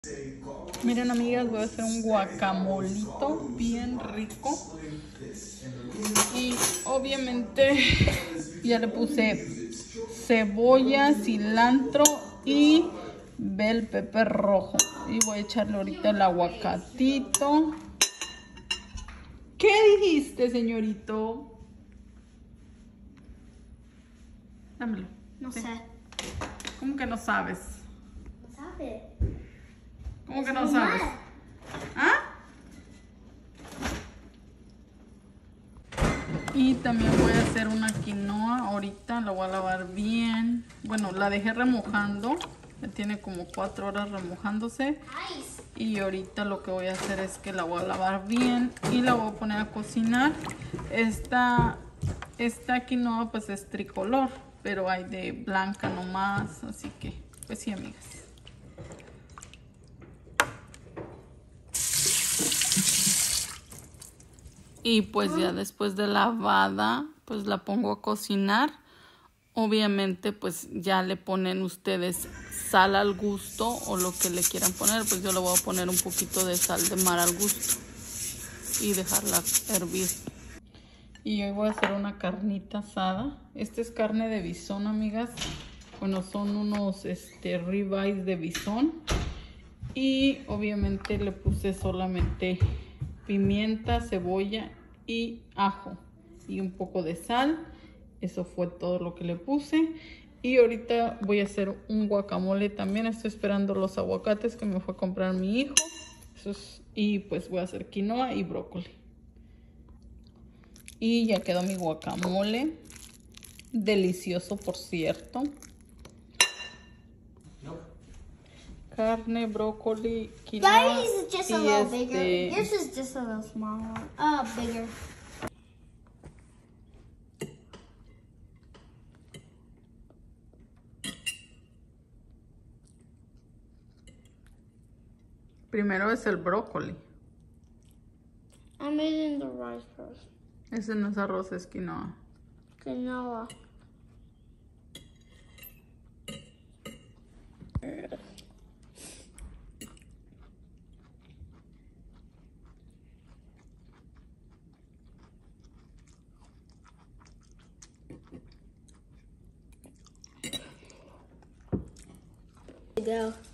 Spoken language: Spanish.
Miren, amigas, voy a hacer un guacamolito bien rico. Y obviamente ya le puse cebolla, cilantro y bell pepper rojo. Y voy a echarle ahorita el aguacatito. ¿Qué dijiste, señorito? Dámelo. No sé. ¿Cómo que no sabes? No sabe. ¿Cómo que no sabes? ¿Ah? Y también voy a hacer una quinoa ahorita, la voy a lavar bien. Bueno, la dejé remojando, ya tiene como 4 horas remojándose. Y ahorita lo que voy a hacer es que la voy a lavar bien y la voy a poner a cocinar. Esta quinoa pues es tricolor, pero hay de blanca nomás, así que pues sí, amigas. Y pues ya después de lavada, pues la pongo a cocinar. Obviamente pues ya le ponen ustedes sal al gusto o lo que le quieran poner. Pues yo le voy a poner un poquito de sal de mar al gusto y dejarla hervir. Y hoy voy a hacer una carnita asada. Esta es carne de bisón, amigas. Bueno, son unos ribeyes de bisón. Y obviamente le puse solamente pimienta, cebolla y ajo y un poco de sal. Eso fue todo lo que le puse. Y ahorita voy a hacer un guacamole también. Estoy esperando los aguacates que me fue a comprar mi hijo. Y pues voy a hacer quinoa y brócoli. Y ya quedó mi guacamole. Delicioso, por cierto. Carne, brócoli, quinoa. Daddy's is just a little bigger. Yours is just a little smaller. Bigger. Primero es el brócoli. I'm eating the rice first. Ese no es arroz, es quinoa. Quinoa. Go.